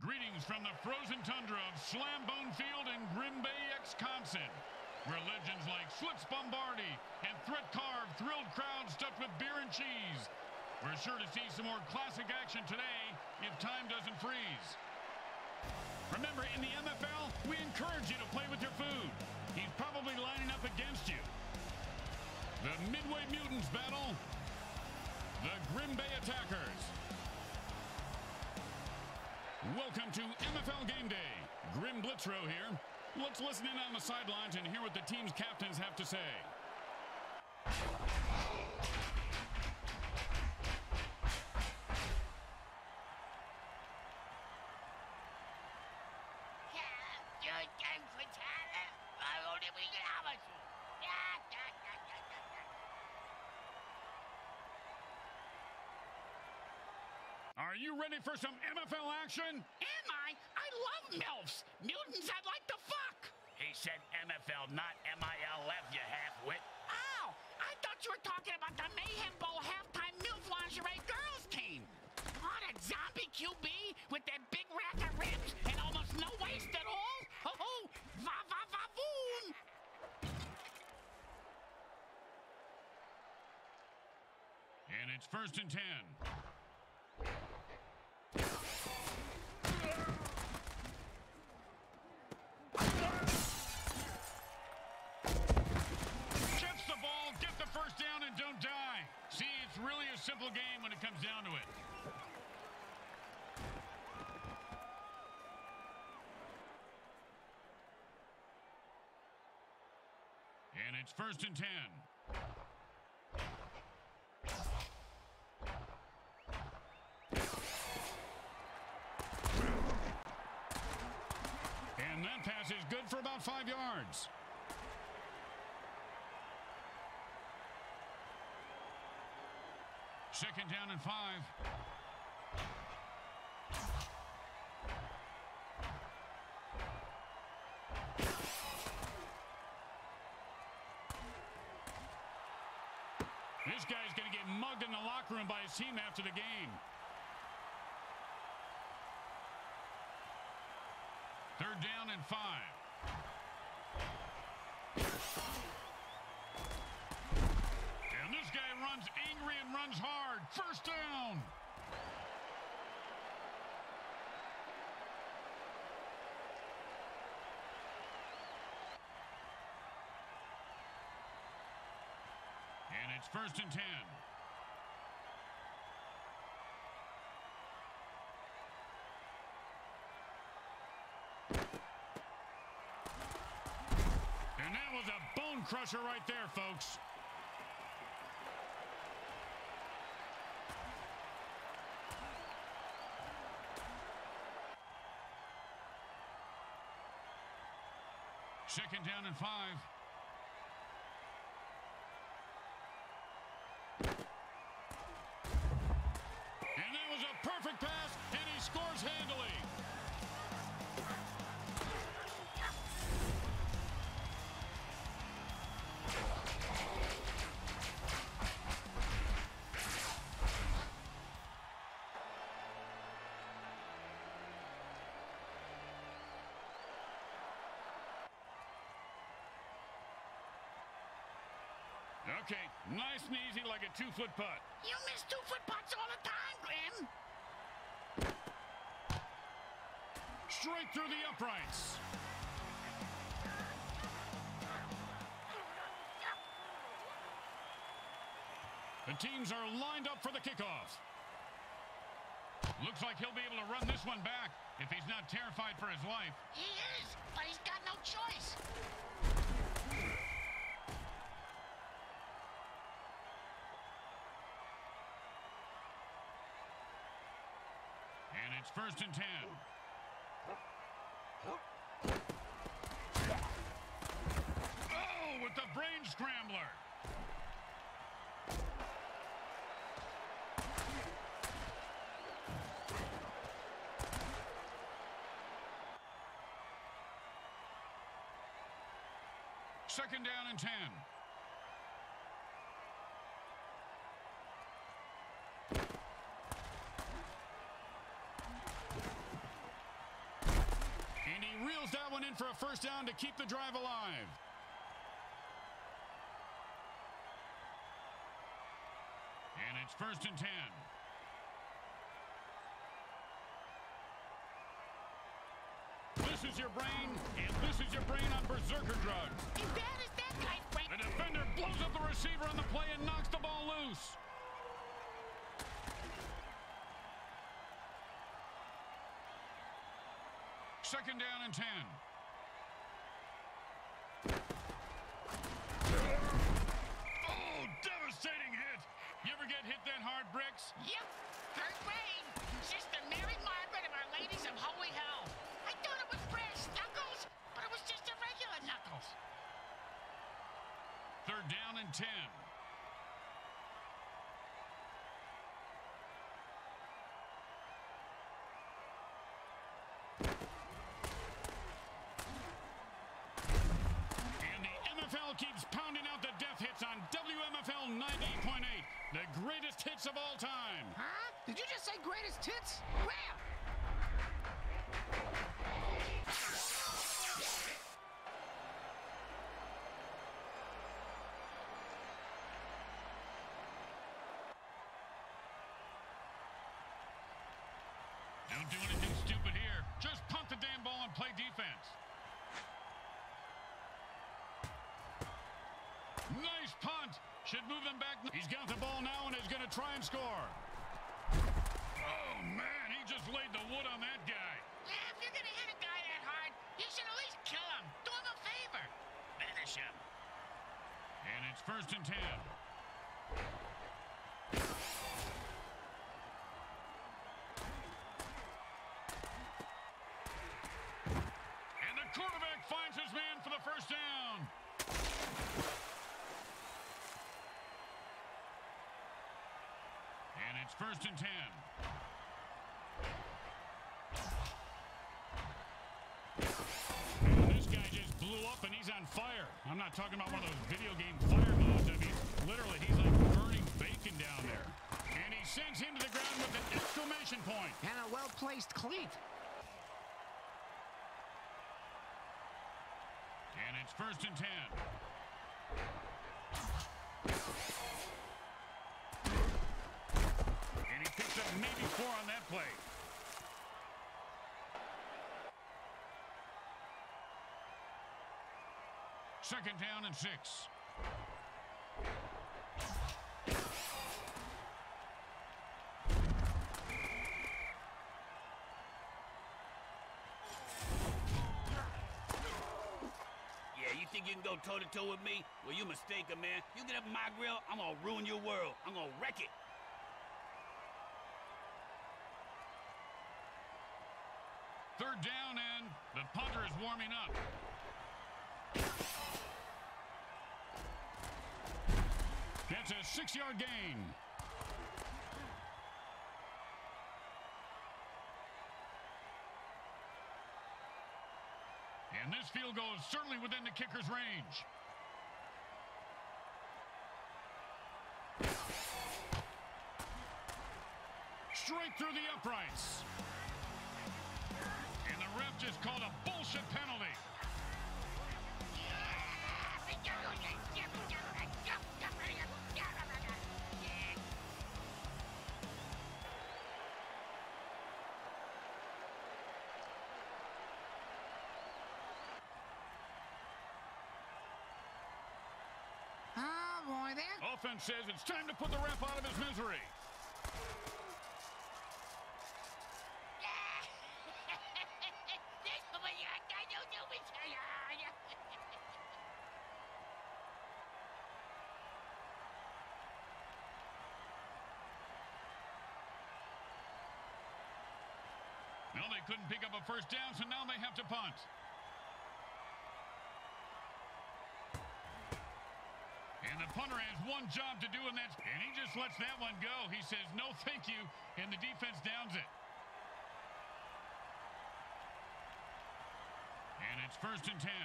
Greetings from the frozen tundra of Slambone Field in Green Bay, Wisconsin, where legends like Schlitz Bombardi and Threat Carve thrilled crowds stuffed with beer and cheese. We're sure to see some more classic action today if time doesn't freeze. Remember, in the MFL, we encourage you to play with your food. He's probably lining up against you. The Midway Mutants battle the Green Bay Attackers. Welcome to MFL Game Day. Grim Blitzrow here. Let's listen in on the sidelines and hear what the team's captains have to say. Are you ready for some MFL action? Am I? I love MILFs. Mutants I'd like to fuck. He said MFL, not MILF, you half-wit. Oh, I thought you were talking about the Mayhem Bowl halftime MILF lingerie girls team. What, a zombie QB with that big rack of ribs and almost no waist at all? Oh, va-va-va-voon. And it's 1st and 10. Get the first down and don't die. See, it's really a simple game when it comes down to it. And it's 1st and 10. And that pass is good for about 5 yards. Second down and 5. This guy's going to get mugged in the locker room by his team after the game. 3rd down and 5. This guy runs angry and runs hard. 1st down. And it's 1st and 10. And that was a bone crusher right there, folks. Second down and 5. And that was a perfect pass, and he scores handily. Okay, nice and easy like a 2-foot putt. You miss 2-foot putts all the time, Grim. Straight through the uprights. The teams are lined up for the kickoff. Looks like he'll be able to run this one back if he's not terrified for his life. He is, but he's got no choice. And it's 1st and 10. Oh, with the brain scrambler. Second down and 10. going in for a first down to keep the drive alive. And it's 1st and 10. This is your brain, and this is your brain on berserker drugs. As bad as that guy's brain. The defender blows up the receiver on the play and knocks the ball loose. Second down and 10. Oh, devastating hit. You ever get hit that hard, Bricks? Yep, 3rd grade. Sister Mary Margaret of Our Ladies of Holy Hell. I thought it was brass knuckles, but it was just a regular knuckles. 3rd down and 10. And the MFL keeps pounding out the death hits on WMFL 98.8. The greatest hits of all time. Huh? Did you just say greatest hits? Where? Don't do anything stupid here. Just punt the damn ball and play defense. Nice punt. Should move them back. He's got the ball now and is going to try and score. Oh, man, he just laid the wood on that guy. Yeah, if you're gonna hit a guy that hard, you should at least kill him. Do him a favor. Finish him. And it's 1st and 10. And the quarterback finds his man for the first down. And it's 1st and 10. And this guy just blew up and he's on fire. I'm not talking about one of those video game fire mods. I mean, literally, he's like burning bacon down there. And he sends him to the ground with an exclamation point. And a well-placed cleat. And it's 1st and 10. And he picks up maybe 4 on that play. Second down and 6. Yeah, you think you can go toe-to-toe with me? Well, you mistaken, man. You get up in my grill, I'm gonna ruin your world. I'm gonna wreck it. Third down, and the punter is warming up. That's a 6-yard gain. And this field goal is certainly within the kicker's range. Straight through the uprights. And the ref just called a bullshit penalty. Oh, boy, there. Offense says it's time to put the ref out of his misery. Well, they couldn't pick up a first down, so now they have to punt. And the punter has one job to do, and he just lets that one go. He says, no, thank you, and the defense downs it. And it's 1st and 10.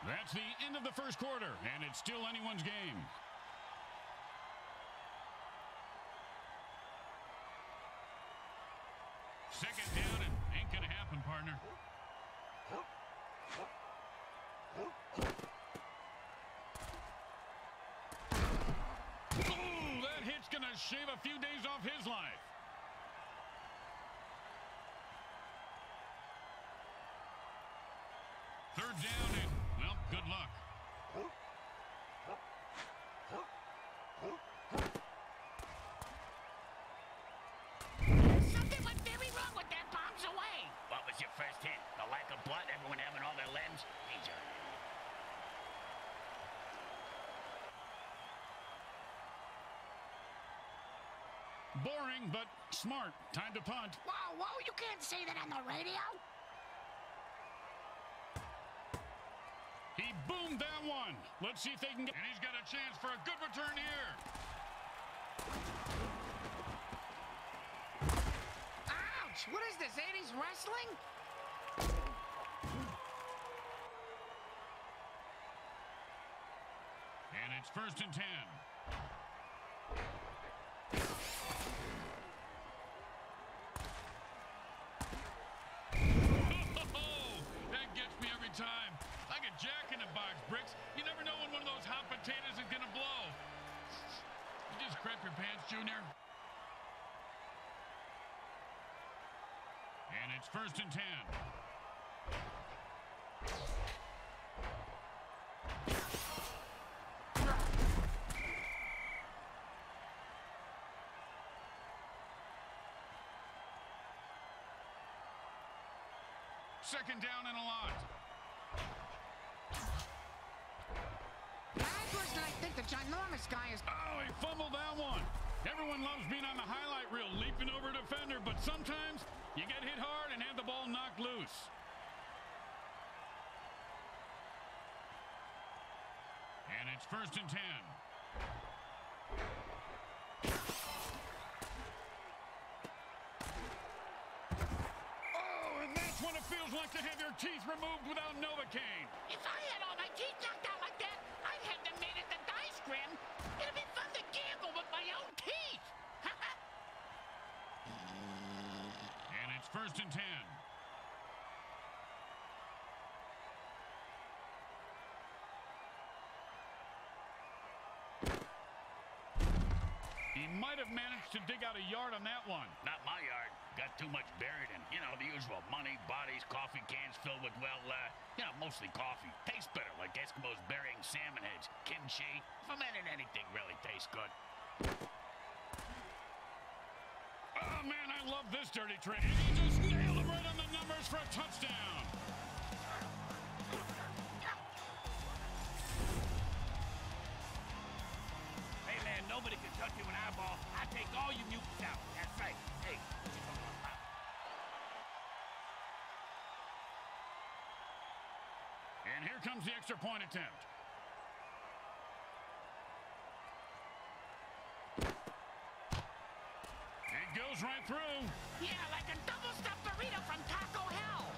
That's the end of the first quarter, and it's still anyone's game. Second down, and ain't gonna happen, partner. Ooh, that hit's gonna shave a few days off his life. Third down, and, well, good luck. Something went very wrong with that bombs away. What was your first hit? The lack of blood? Everyone having all their limbs? Major. Boring, but smart. Time to punt. Whoa, whoa, you can't say that on the radio. He boomed that one. Let's see if they can get... And he's got a chance for a good return here. Ouch! What is this, 80s wrestling? And it's 1st and 10. That gets me every time. Like a jack-in-the-box, Bricks. You never know when one of those hot potatoes is going to blow. You just crap your pants, Junior. And it's 1st and 10. Second down and a lot. I personally think the ginormous guy is... Oh, he fumbled that one. Everyone loves being on the highlight reel, leaping over a defender, but sometimes you get hit hard and have the ball knocked loose. And it's 1st and 10. Oh, and that's what it feels like to have your teeth removed without Novocaine. If I had all my teeth knocked out like that, I'd have them made at the dice grim. It'd be fun to gamble with my own teeth. And it's 1st and 10. He might have managed to dig out a yard on that one. Not my yard. Got too much buried in, you know, the usual money, bodies, coffee cans filled with, well, mostly coffee. Tastes better, like Eskimos burying salmon heads. Kimchi. Fermented anything really tastes good. Oh, man, I love this dirty trick. And he just nailed him right on the numbers for a touchdown. Hey, man, nobody can touch you an eyeball. I take all you mutants out. That's right. Hey, what you talking about? And here comes the extra point attempt. It goes right through. Yeah, like a double-stuffed burrito from Taco Hell.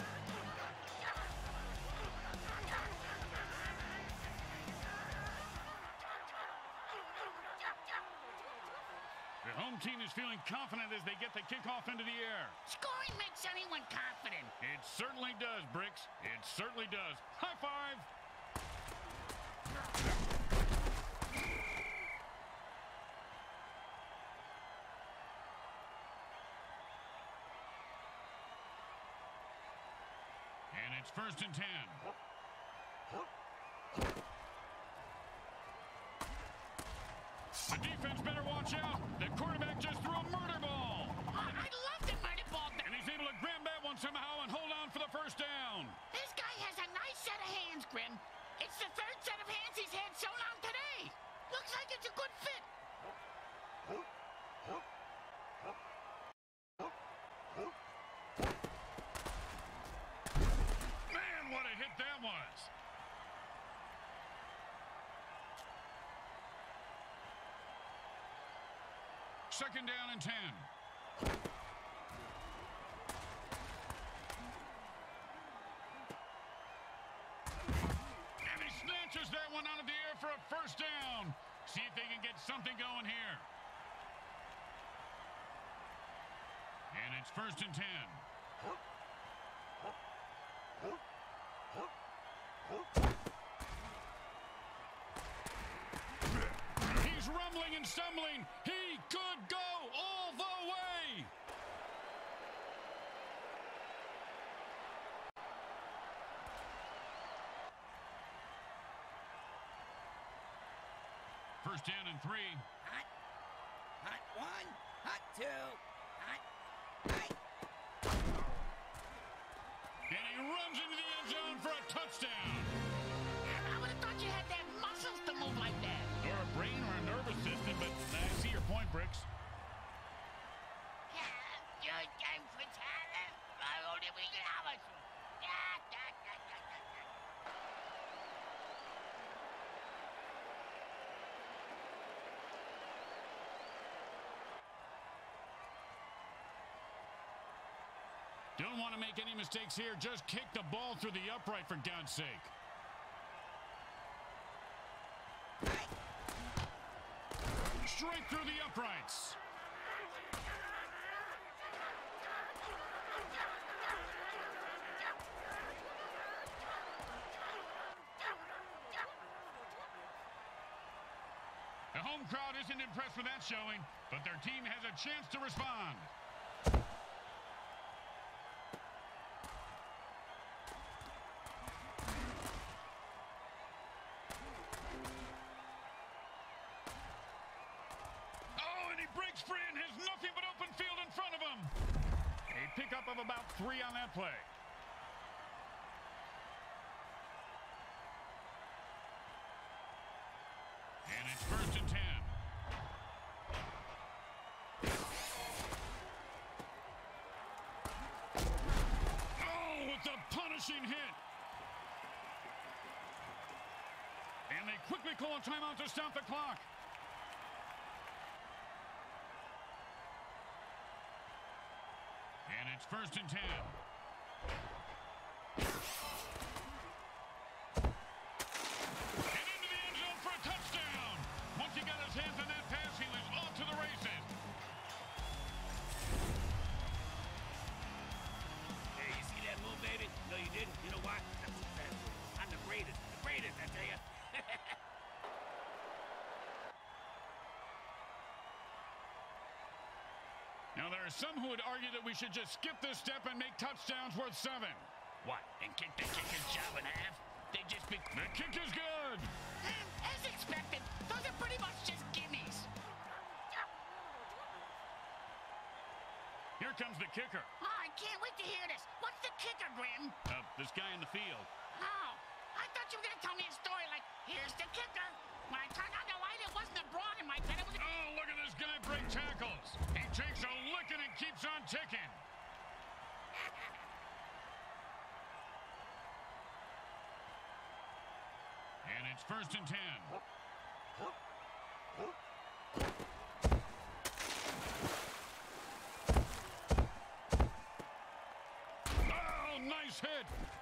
The home team is feeling confident as they get the kickoff into the air. Scoring makes anyone confident. It certainly does, Bricks. It certainly does. High five. And it's 1st and 10. The defense better watch out. The quarterback just threw a murder ball. I love the murder ball. And he's able to grab that one somehow and hold on for the first down. This guy has a nice set of hands, Grim. It's the third set of hands he's had sewn on today. Looks like it's a good fit. Man, what a hit that was. Second down and 10. that one out of the air for a first down. See if they can get something going here. And it's 1st and 10. He's rumbling and stumbling. He could go all the way. First down and 3. Hot 1, hot 2, hot. And he runs into the end zone for a touchdown. I would have thought you had that muscles to move like that. Or a brain or a nervous system, but I see your point, Bricks. Don't want to make any mistakes here. Just kick the ball through the upright, for God's sake. Straight through the uprights. The home crowd isn't impressed with that showing, but their team has a chance to respond. Breaks free and has nothing but open field in front of him. A pickup of about 3 on that play. And it's 1st and 10. Oh, with a punishing hit. And they quickly call a timeout to stop the clock. And it's 1st and 10. And into the end zone for a touchdown. Once he got his hands on that pass, he was off to the races. Hey, you see that move, baby? No, you didn't. You know why? I'm too fast. I'm the greatest. The greatest, I tell you. Now, there are some who would argue that we should just skip this step and make touchdowns worth 7. What? And kick the kicker's job in half? They just be... The kick is good. As expected, those are pretty much just gimmies. Here comes the kicker. Oh, I can't wait to hear this. What's the kicker, Grim? This guy in the field. Oh, I thought you were going to tell me a story like, here's the kicker. When I turned on the light, it wasn't a broad in my bed. It was... Oh, look at this guy break tackles. He takes a licking and keeps on ticking. And it's 1st and 10. Oh, nice hit.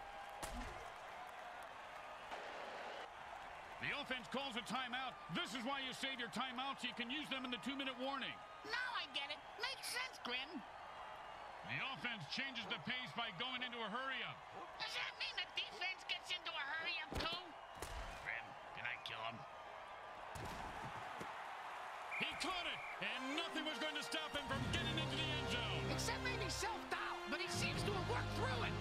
The offense calls a timeout. This is why you save your timeouts so you can use them in the 2-minute warning. Now I get it. Makes sense, Grim. The offense changes the pace by going into a hurry-up. Does that mean the defense gets into a hurry-up, too? Grim, can I kill him? He caught it, and nothing was going to stop him from getting into the end zone. Except maybe self-doubt, but he seems to have worked through it.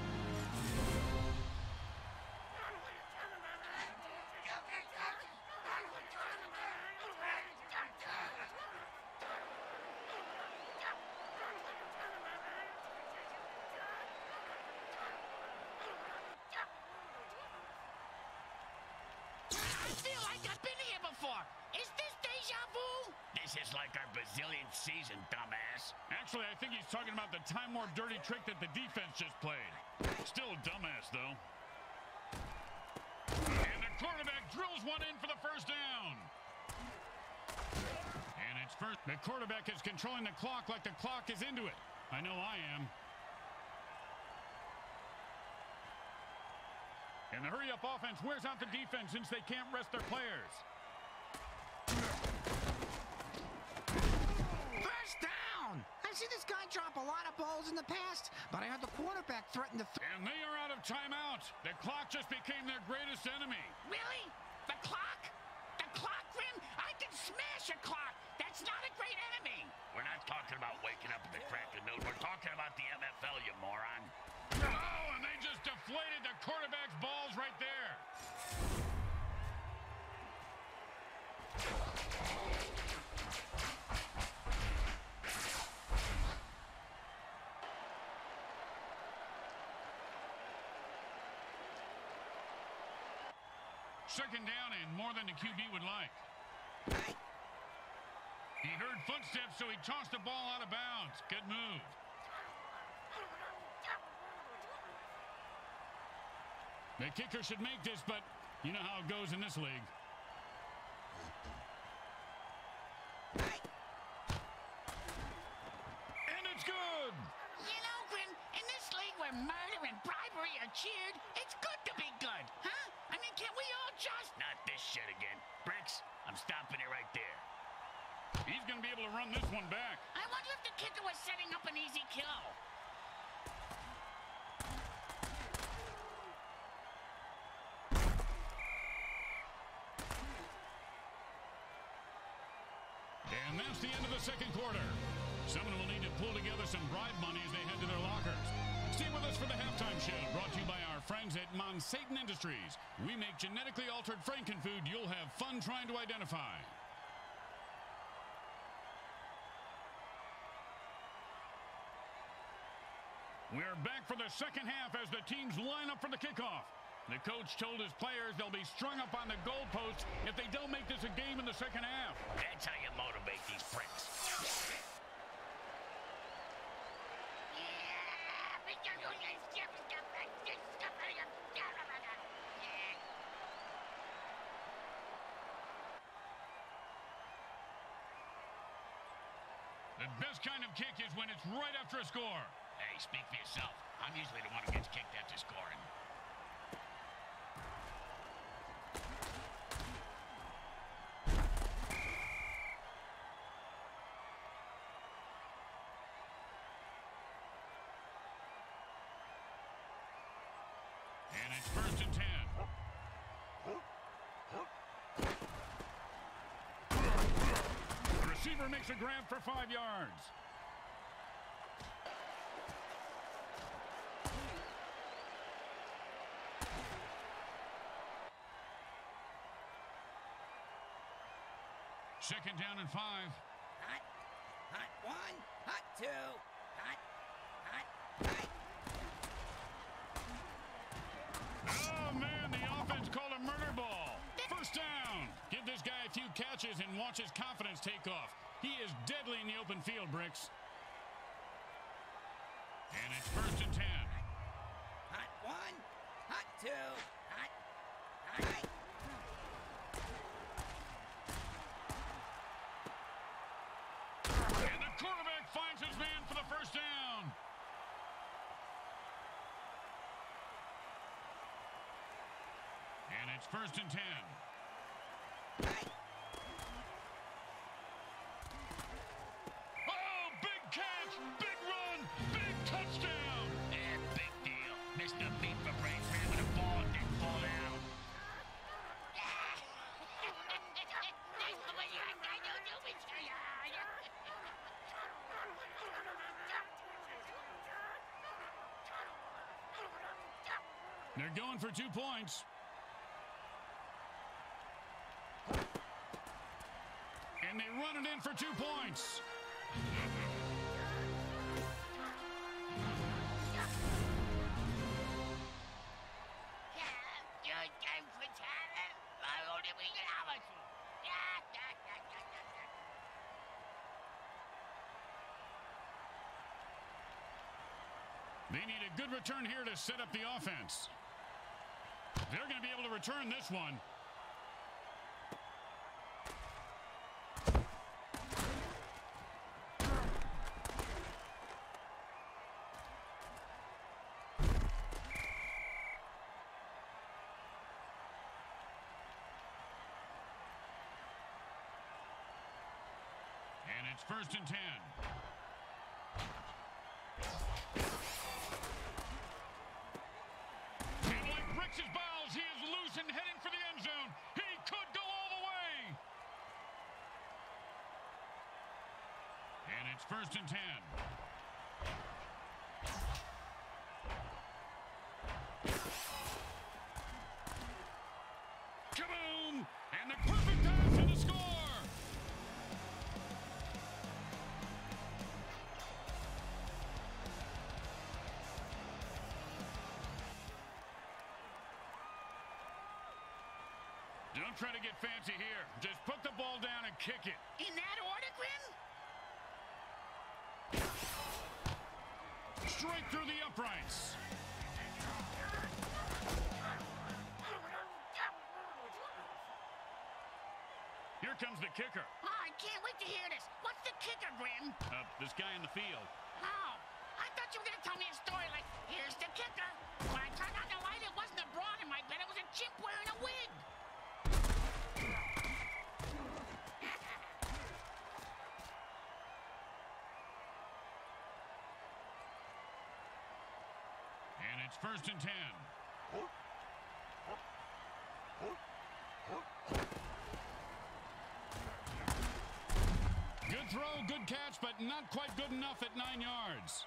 I feel like I've been here before. Is this deja vu? This is like our bazillionth season, dumbass. Actually, I think he's talking about the time warp dirty trick that the defense just played. Still a dumbass, though. And the quarterback drills one in for the first down. And it's first. The quarterback is controlling the clock like the clock is into it. I know I am. And the hurry-up offense wears out the defense since they can't rest their players. First down! I've seen this guy drop a lot of balls in the past, but I heard the quarterback threaten to... And they are out of timeout. The clock just became their greatest enemy. Really? The clock? The clock, Grim? I can smash a clock. That's not a great enemy. We're not talking about waking up at the crack of noon. We're talking about the MFL, you moron. Oh, and they just deflated the quarterback's balls right there. Second down and more than the QB would like. He heard footsteps, so he tossed the ball out of bounds. Good move. The kicker should make this, but you know how it goes in this league. And it's good! You know, Grim, in this league where murder and bribery are cheered, it's good to be good, huh? I mean, can't we all just... Not this shit again. Bricks, I'm stopping it right there. He's going to be able to run this one back. I wonder if the kicker was setting up an easy kill. And that's the end of the second quarter. Someone will need to pull together some bribe money as they head to their lockers. Stay with us for the halftime show, brought to you by our friends at Monsatan Industries. We make genetically altered frankenfood you'll have fun trying to identify. We're back for the second half as the teams line up for the kickoff. The coach told his players they'll be strung up on the goalposts if they don't make this a game in the second half. That's how you motivate these pricks. The best kind of kick is when it's right after a score. Hey, speak for yourself. I'm usually the one who gets kicked after scoring. And it's 1st and 10. The receiver makes a grab for 5 yards. Second down and 5. Hot, hot one, hot two, hot, hot, hot. Oh, man, the offense called a murder ball. First down. Give this guy a few catches and watch his confidence take off. He is deadly in the open field, Bricks. And it's 1st and 10. Hot one, hot two, hot, hot. And the quarterback finds his man for the first down. And it's 1st and 10. Oh, big catch, big run, big touchdown. Yeah, big deal. Mr. Beat for brain ran with a ball and didn't fall down. They're going for 2 points. And they run it in for 2 points. They need a good return here to set up the offense. They're going to be able to return this one. it's 1st and 10. And like bricks his balls, he is loose and heading for the end zone. He could go all the way. And it's 1st and 10. Kaboom! And the perfect pass and the score! Don't try to get fancy here. Just put the ball down and kick it. In that order, Grim? Straight through the uprights. Here comes the kicker. Oh, I can't wait to hear this. What's the kicker, Grim? This guy in the field. Oh, I thought you were going to tell me a story like, here's the kicker. When I turned on the light, it wasn't a broad in my bed. It was a chimp wearing a wig. And it's 1st and 10. Good throw, good catch, but not quite good enough at 9 yards.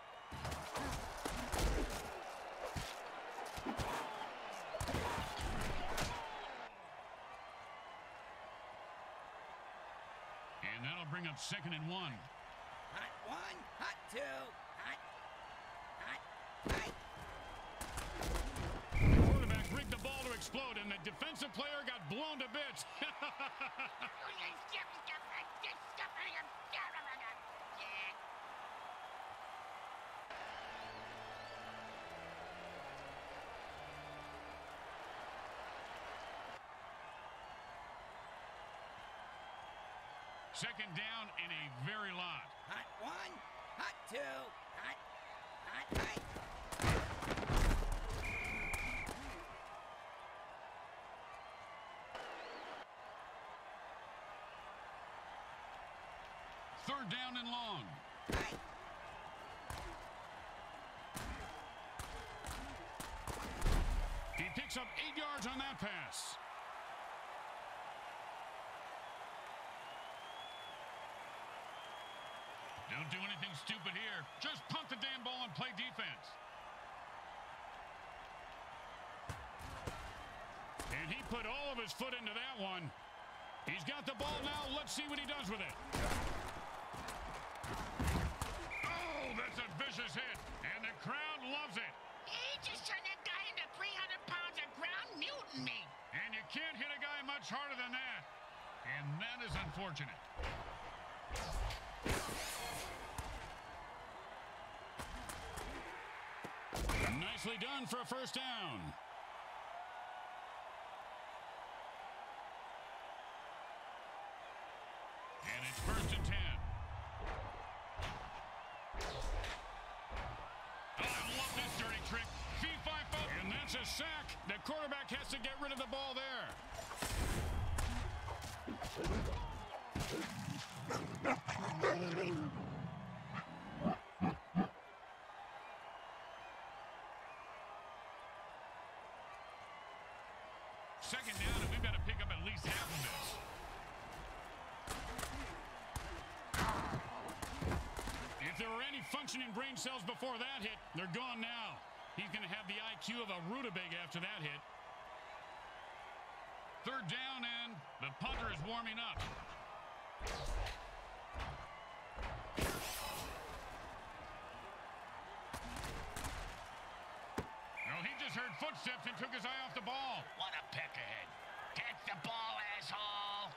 And that'll bring up 2nd and 1. Hot 1, hot 2, hot. The quarterback rigged the ball to explode, and the defensive player got blown to bits. Second down in a very lot. Hot 1, hot 2, hot. Third down and long. He picks up 8 yards on that pass. Don't do anything stupid here. Just punt the damn ball and play defense. And he put all of his foot into that one. He's got the ball now. Let's see what he does with it. Oh, that's a vicious hit. And the crowd loves it. He just turned that guy into 300 pounds of ground mutant meat. And you can't hit a guy much harder than that. And that is unfortunate. Nicely done for a first down. And it's 1st and 10. Oh, I love this dirty trick. Fee-fi-fo. And that's a sack. The quarterback has to get rid of the ball there. Second down, and we've got to pick up at least half of this. If there were any functioning brain cells before that hit, they're gone now. He's going to have the IQ of a rutabaga after that hit. Third down, and the punter is warming up. Well, he just heard footsteps and took his eye off the ball. What a peck ahead. Catch the ball, asshole.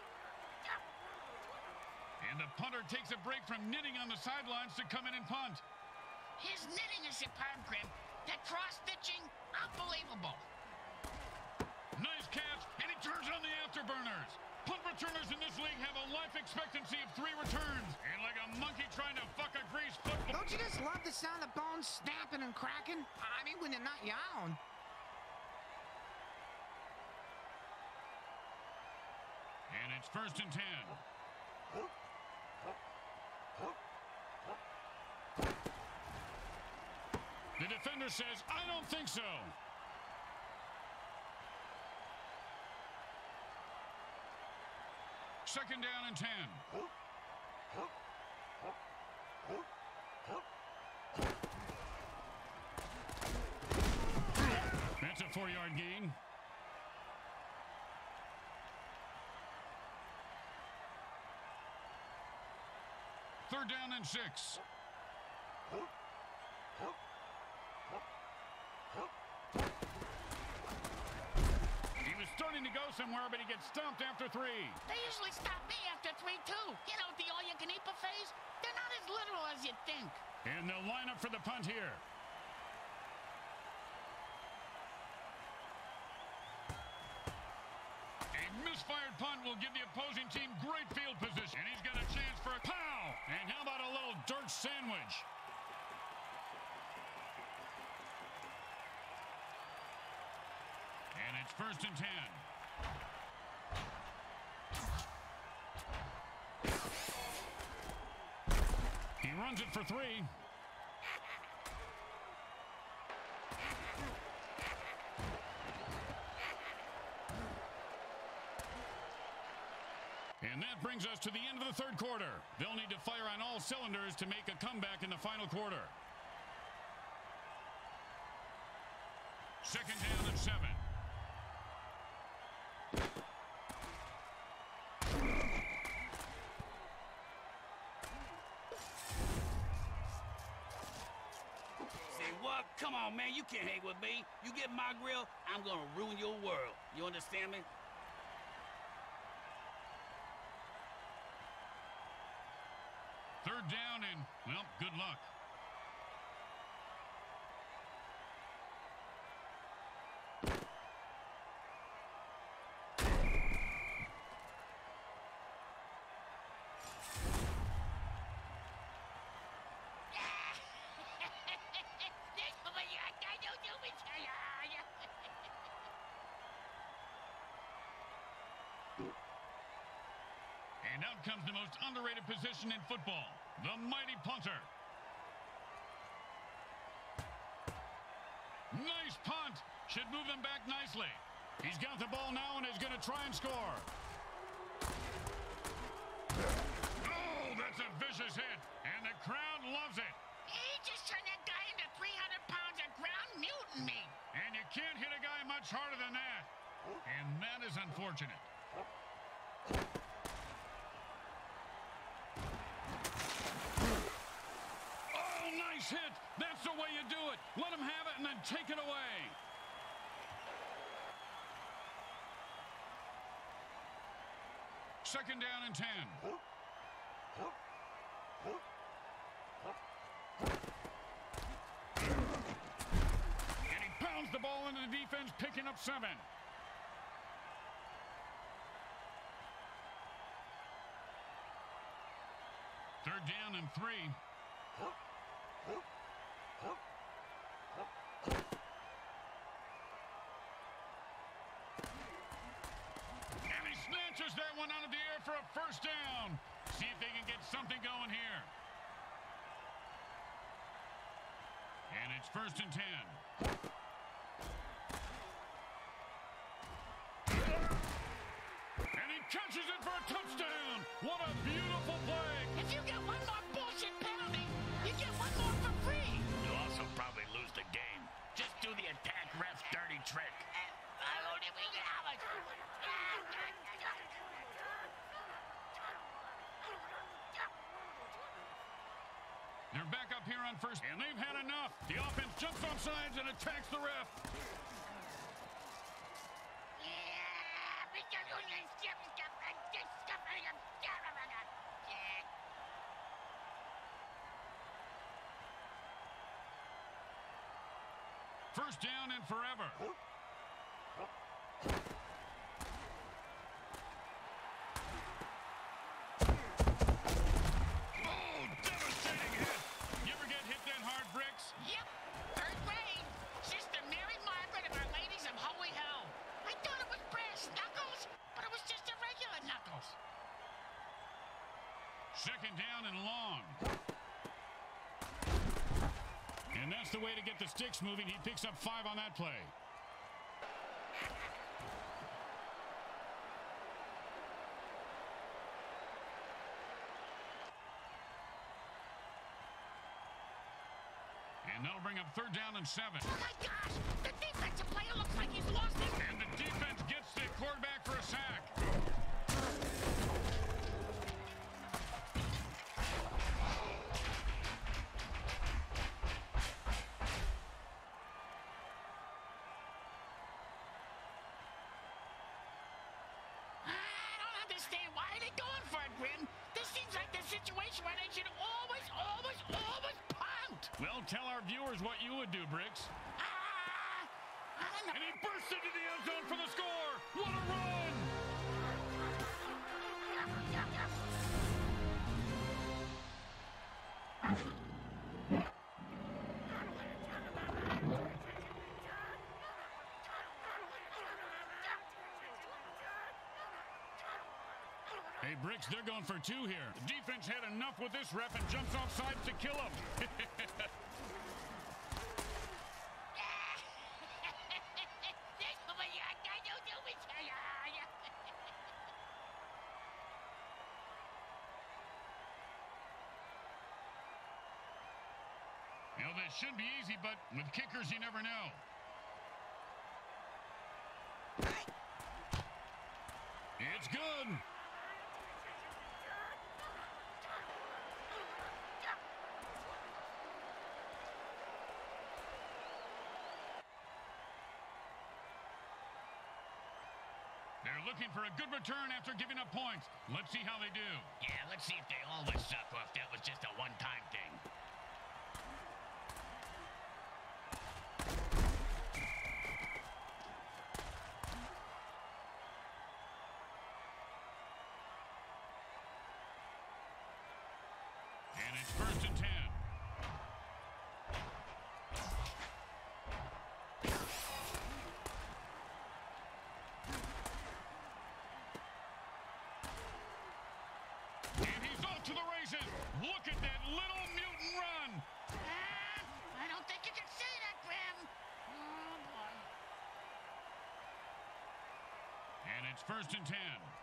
And the punter takes a break from knitting on the sidelines to come in and punt. His knitting is superb, Grim. That cross-stitching, unbelievable. Nice catch, and he turns on the afterburners. Punt returners in this league have a life expectancy of 3 returns. And like a monkey trying to fuck a greased football. Don't you just love the sound of bones snapping and cracking? I mean, when they're not yawn. And it's 1st and 10. The defender says, I don't think so. Second down and 10. That's a 4-yard gain. Third down and 6. He was starting to go somewhere, but he gets stumped after 3. They usually stop me after 3, too. You know, the all-you-can-eat buffets? They're not as literal as you think. And they'll line up for the punt here. A misfired punt will give the opposing team great field position. And he's got a chance for a pow! And how about a little dirt sandwich? And it's first and 10. He runs it for 3. And that brings us to the end of the third quarter. They'll need to fire on all cylinders to make a comeback in the final quarter. Second down and 7. Say what? Come on, man. You can't hang with me. You get my grill, I'm gonna ruin your world. You understand me? Third down and, well, good luck. And out comes the most underrated position in football, the mighty punter. Nice punt. Should move them back nicely. He's got the ball now and is going to try and score. Oh, that's a vicious hit, and the crowd loves it. He just turned that guy into 300 pounds of ground mutant meat. And you can't hit a guy much harder than that. And that is unfortunate. Nice hit. That's the way you do it. Let him have it and then take it away. Second down and 10. And he pounds the ball into the defense, picking up 7. Third down and 3. And he snatches that one out of the air for a first down. See if they can get something going here. And it's first and 10. And he catches it for a touchdown. What a beautiful play. If you get one more bullshit penalty, you get one more for free. You'll also probably lose the game. Just do the attack ref's dirty trick. They're back up here on first, and they've had enough. The offense jumps on sides and attacks the ref. First down and forever. Oh, devastating hit. You ever get hit that hard, Bricks? Yep, third grade. Sister Mary Margaret of Our Ladies of Holy Hell. I thought it was brass knuckles, but it was just a regular knuckles. Second down and long. And that's the way to get the sticks moving. He picks up 5 on that play. And that'll bring up 3rd down and 7. Oh, my gosh! The defensive player looks like he's lost it. And the defense gets the quarterback for a sack. I don't understand. Why are they going for it, Grim? This seems like the situation where they should always punt. Well, tell our viewers what you would do, Bricks. I don't know. And he bursts into the end zone for the score. What a run! Hey, Bricks, they're going for 2 here. The defense had enough with this rep and jumps off sides to kill him. You know, this should be easy, but with kickers, you never know. It's good. They're looking for a good return after giving up points. Let's see how they do. Yeah, let's see if they always suck or if that was just a one-time thing. And it's 1st and 10. And he's off to the races. Look at that little mutant run. I don't think you can say that, Grim. Oh, boy. And it's 1st and 10.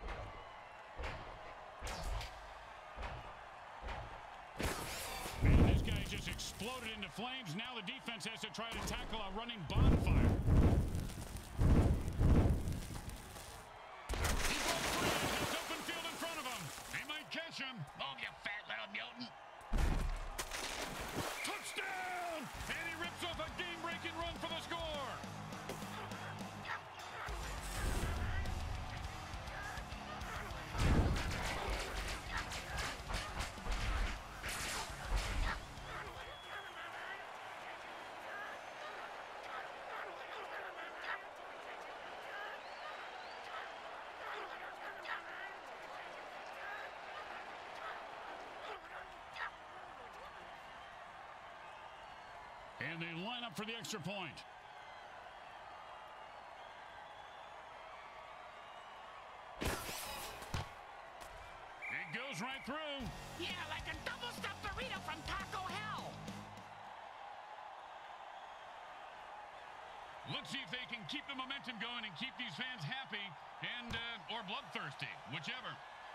Man, this guy just exploded into flames. Now the defense has to try to tackle a running bonfire. He broke free. There's open field in front of him. They might catch him. Move, you fat little mutant. Touchdown! And he rips off a game-breaking run for the score. And they line up for the extra point. It goes right through. Yeah, like a double-stuffed burrito from Taco Hell. Let's see if they can keep the momentum going and keep these fans happy and or bloodthirsty, whichever.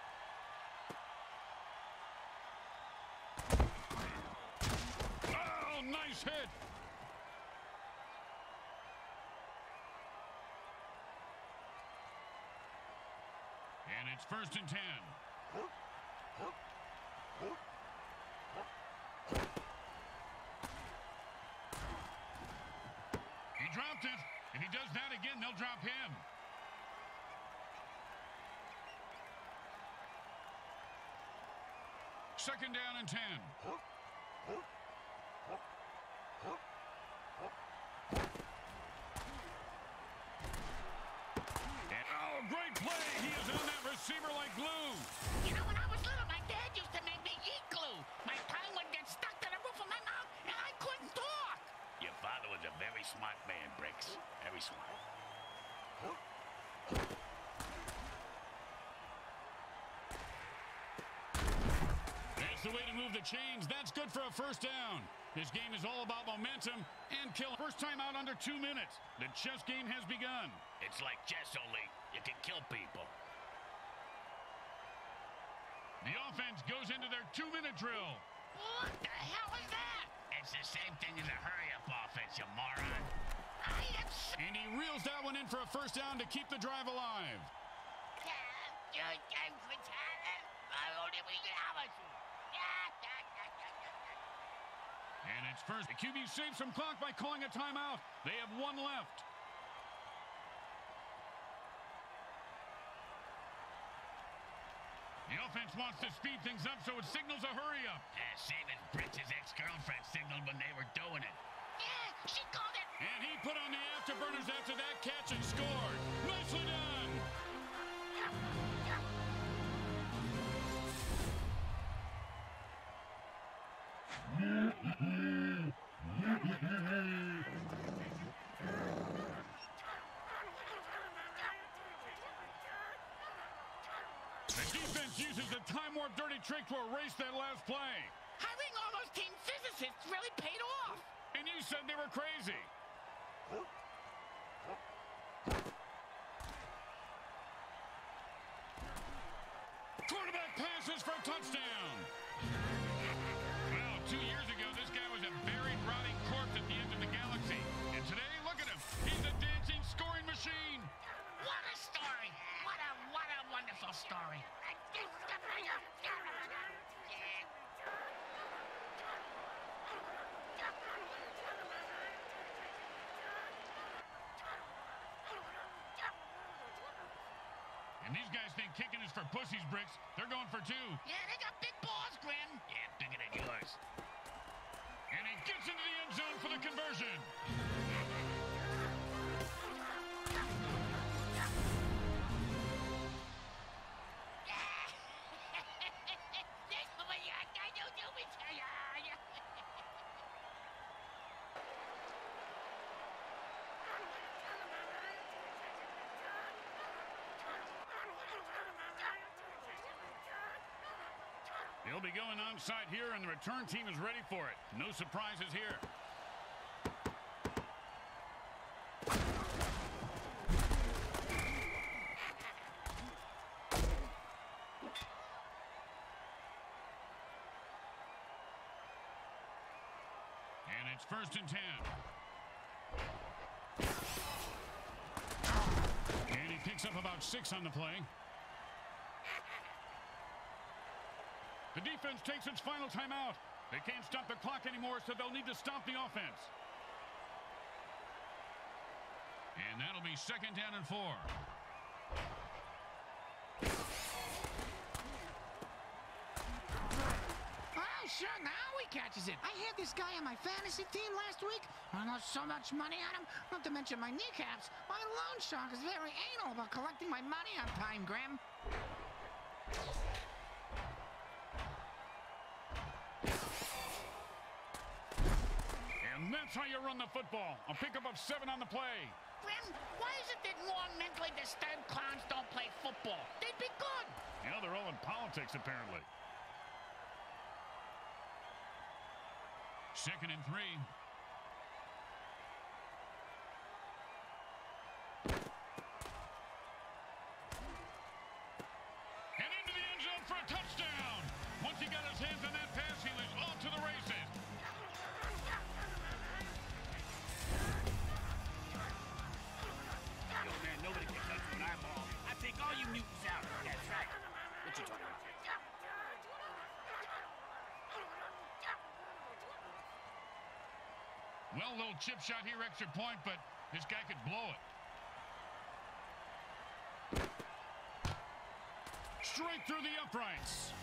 Oh, nice hit. And it's 1st and 10. He dropped it. If he does that again, they'll drop him. Second down and 10. Oh, great play. He is on that receiver like glue. You know, when I was little, my dad used to make me eat glue. My tongue would get stuck to the roof of my mouth, and I couldn't talk. Your father was a very smart man, Bricks. Very smart. That's the way to move the chains. That's good for a 1st down. This game is all about momentum and kill. First time out under 2 minutes. The chess game has begun. It's like chess, only you can kill people. The offense goes into their 2-minute drill. What the hell is that? It's the same thing as a hurry-up offense, you moron. And he reels that one in for a first down to keep the drive alive. And it's first. The QB saves some clock by calling a timeout. They have 1 left. The offense wants to speed things up, so it signals a hurry-up. Same as Britz's ex-girlfriend signaled when they were doing it. Yeah, she called it. And he put on the afterburners after that catch and scored. Nicely done. The defense uses the time warp dirty trick to erase that last play. Hiring all those team physicists really paid off. And you said they were crazy. Quarterback passes for a touchdown. Well, 2 years ago, this guy was a buried, rotting corpse at the end of the galaxy. And today, look at him. He's a dancing, scoring machine. What a story. What a wonderful story. And these guys think kicking is for pussies, Bricks. They're going for 2. Yeah, they got big balls, Grim. Yeah, bigger than yours. And he gets into the end zone for the conversion. He'll be going onside here, and the return team is ready for it. No surprises here. And it's 1st and 10. And he picks up about 6 on the play. The defense takes its final timeout. They can't stop the clock anymore, so they'll need to stop the offense. And that'll be 2nd down and 4. Oh, sure, now he catches it. I had this guy on my fantasy team last week. I lost so much money on him, not to mention my kneecaps. My loan shark is very anal about collecting my money on time, Grim. And that's how you run the football. A pickup of 7 on the play. Grim, why is it that more mentally disturbed clowns don't play football? They'd be good. Yeah, they're all in politics, apparently. 2nd and 3. And into the end zone for a touchdown. Once he got his hands on that pass, he was off to the races. Yo, man, nobody can touch an eyeball. I take all you mutants out. That's right. What you talking about? Well, little chip shot here, extra point, but this guy could blow it. Straight through the uprights.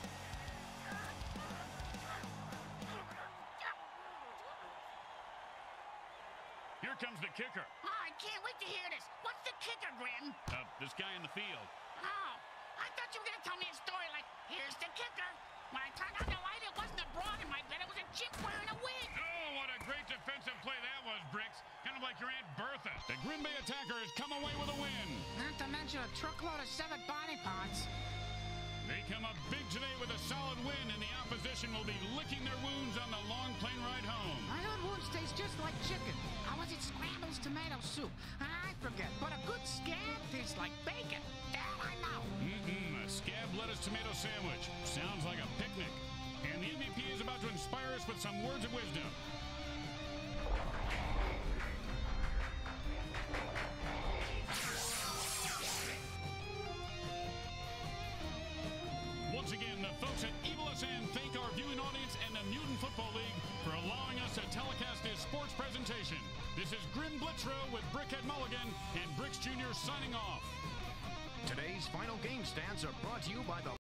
Here comes the kicker. Oh, I can't wait to hear this. What's the kicker, Grim? This guy in the field. Oh, I thought you were going to tell me a story like, here's the kicker. When I turned on the light, it wasn't a broad in my bed. It was a chimp wearing a wig. Oh, what a great defensive play that was, Bricks. Kind of like your Aunt Bertha. The Green Bay attacker has come away with a win. Not to mention a truckload of severed body parts. They come up big today with a solid win, and the opposition will be licking their wounds on the long plane ride home. I heard wounds taste just like chicken. How was it Scrambles tomato soup? I forget, but a good scab tastes like bacon. That I know. A scab lettuce tomato sandwich. Sounds like a picnic. And the MVP is about to inspire us with some words of wisdom. Once again, the folks at Evil SN thank our viewing audience and the Mutant Football League for allowing us to telecast this sports presentation. This is Grim Blitzrow with Brickhead Mulligan and Bricks Jr. signing off. Today's final game stats are brought to you by the